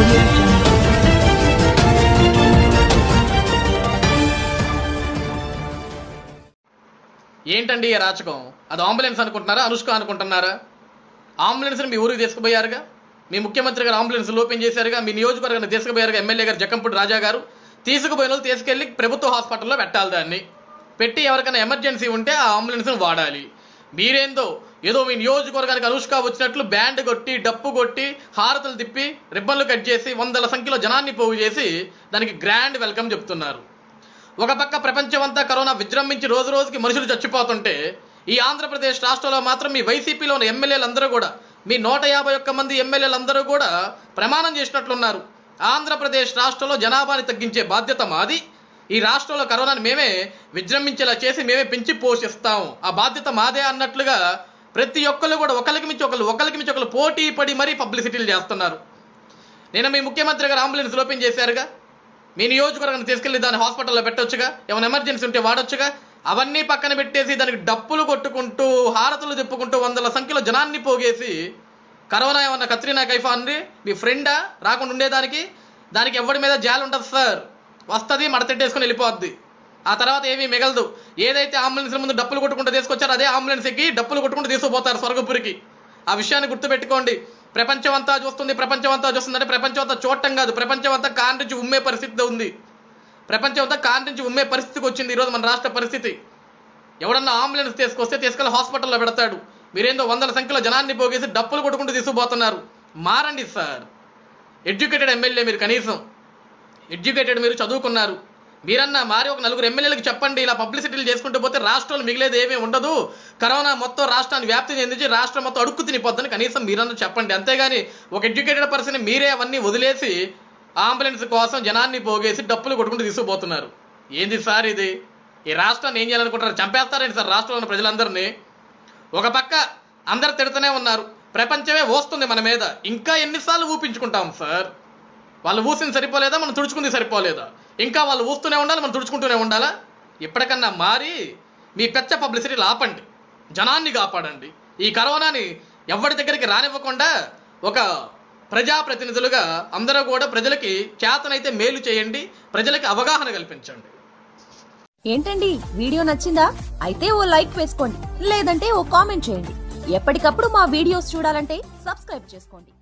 Audio Jungle. ఏంటండి ఈ రాచకం? అది అంబులెన్స్ అనుకుంటున్నారా, అనుష్క అనుకుంటున్నారా? అంబులెన్స్ని మీ ఊరికి తీసుకుపోయారుగా, మీ ముఖ్యమంత్రి గారు అంబులెన్స్ ఓపెన్ చేశారుగా, మీ నియోజకవర్గాన్ని తీసుకుపోయారుగా ఎమ్మెల్యే గారు జక్కంపూడి రాజా గారు. తీసుకుపోయిన వాళ్ళు తీసుకెళ్లి ప్రభుత్వ హాస్పిటల్లో పెట్టాలి, దాన్ని పెట్టి ఎవరికైనా ఎమర్జెన్సీ ఉంటే ఆ అంబులెన్స్ని వాడాలి. మీరేందో ఏదో మీ నియోజకవర్గానికి అనుష్క వచ్చినట్లు బ్యాండ్ కొట్టి, డప్పు కొట్టి, హారతులు తిప్పి, రిబ్బన్లు కట్ చేసి, వందల సంఖ్యలో జనాన్ని పోగు చేసి దానికి గ్రాండ్ వెల్కమ్ చెప్తున్నారు. ఒక పక్క ప్రపంచమంతా కరోనా విజృంభించి రోజు రోజుకి మనుషులు చచ్చిపోతుంటే, ఈ ఆంధ్రప్రదేశ్ రాష్ట్రంలో మాత్రం మీ వైసీపీలో ఉన్న ఎమ్మెల్యేలందరూ కూడా, మీ 151 మంది ఎమ్మెల్యేలందరూ కూడా ప్రమాణం చేసినట్లున్నారు. ఆంధ్రప్రదేశ్ రాష్ట్రంలో జనాభాని తగ్గించే బాధ్యత మాది, ఈ రాష్ట్రంలో కరోనాని మేమే విజృంభించేలా చేసి మేమే పెంచి పోషిస్తాం, ఆ బాధ్యత మాదే అన్నట్లుగా ప్రతి ఒక్కరు కూడా ఒకరికి మించి ఒకరు పోటీ పడి మరీ పబ్లిసిటీలు చేస్తున్నారు. నేను మీ ముఖ్యమంత్రి గారు అంబులెన్స్ ఓపెన్ చేశారుగా, మీ నియోజకవర్గాన్ని తీసుకెళ్లి దాన్ని హాస్పిటల్లో పెట్టొచ్చుగా, ఏమైనా ఎమర్జెన్సీ ఉంటే వాడొచ్చుగా. అవన్నీ పక్కన పెట్టేసి దానికి డప్పులు కొట్టుకుంటూ, హారతులు తిప్పుకుంటూ, వందల సంఖ్యలో జనాన్ని పోగేసి, కరోనా ఏమన్నా కత్రినా కైఫా అండి మీ ఫ్రెండా రాకుండా ఉండేదానికి? దానికి ఎవరి మీద జాలి ఉండదు సార్, వస్తుంది మడతెట్టేసుకుని వెళ్ళిపోద్ది, ఆ తర్వాత ఏమీ మిగలదు. ఏదైతే అంబులెన్స్ ముందు డప్పులు కొట్టుకుంటూ తీసుకొచ్చారో అదే అంబులెన్స్ ఎక్కి డప్పులు కొట్టుకుంటూ తీసుకుపోతారు స్వర్గపురికి. ఆ విషయాన్ని గుర్తుపెట్టుకోండి. ప్రపంచం అంతా చూస్తుంది అంటే ప్రపంచం అంతా చూడటం కాదు, ప్రపంచం అంతా కాని నుంచి ఉమ్మే పరిస్థితి ఉంది. ప్రపంచం అంతా కాని నుంచి ఉమ్మే పరిస్థితికి వచ్చింది ఈరోజు మన రాష్ట్ర పరిస్థితి. ఎవడన్నా అంబులెన్స్ తీసుకెళ్ళి హాస్పిటల్లో పెడతాడు, మీరేందో వందల సంఖ్యలో జనాన్ని పోగేసి డప్పులు కొట్టుకుంటూ తీసుకుపోతున్నారు. మారండి సార్. ఎడ్యుకేటెడ్ ఎమ్మెల్యే మీరు, కనీసం ఎడ్యుకేటెడ్, మీరు చదువుకున్నారు. మీరన్నా మారి ఒక 4 ఎమ్మెల్యేలకు చెప్పండి, ఇలా పబ్లిసిటీలు చేసుకుంటూ పోతే రాష్ట్రంలో మిగిలేదు ఏమీ ఉండదు, కరోనా మొత్తం రాష్ట్రాన్ని వ్యాప్తి చెందించి రాష్ట్రం మొత్తం అడుక్కు తినిపోద్దని కనీసం మీరన్నా చెప్పండి. అంతేగాని ఒక ఎడ్యుకేటెడ్ పర్సన్ మీరే అవన్నీ వదిలేసి అంబులెన్స్ కోసం జనాన్ని పోగేసి డప్పులు కొట్టుకుంటూ తీసుకుపోతున్నారు. ఏంది సార్ ఇది? ఈ రాష్ట్రాన్ని ఏం చేయాలనుకుంటారు? చంపేస్తారండి సార్ రాష్ట్రంలో ఉన్న ప్రజలందరినీ. ఒక పక్క అందరు తిడుతూనే ఉన్నారు, ప్రపంచమే వస్తుంది మన మీద, ఇంకా ఎన్నిసార్లు ఊపించుకుంటాం సార్? వాళ్ళు ఊసింది సరిపోలేదా, మనం తుడుచుకుంది సరిపోలేదా? ఇంకా వాళ్ళు ఊస్తూనే ఉండాలి, మనం తుడుచుకుంటూనే ఉండాలా? ఇప్పటికన్నా మారి మీ పెద్ద పబ్లిసిటీలు ఆపండి, జనాన్ని కాపాడండి. ఈ కరోనాని ఎవరి దగ్గరికి రానివ్వకుండా ఒక ప్రజాప్రతినిధులుగా అందరూ కూడా ప్రజలకి చేతనైతే మేలు చేయండి, ప్రజలకి అవగాహన కల్పించండి. ఏంటండి వీడియో నచ్చిందా? అయితే ఓ లైక్ వేసుకోండి, లేదంటే ఓ కామెంట్ చేయండి. ఎప్పటికప్పుడు మా వీడియోస్ చూడాలంటే సబ్స్క్రైబ్ చేసుకోండి.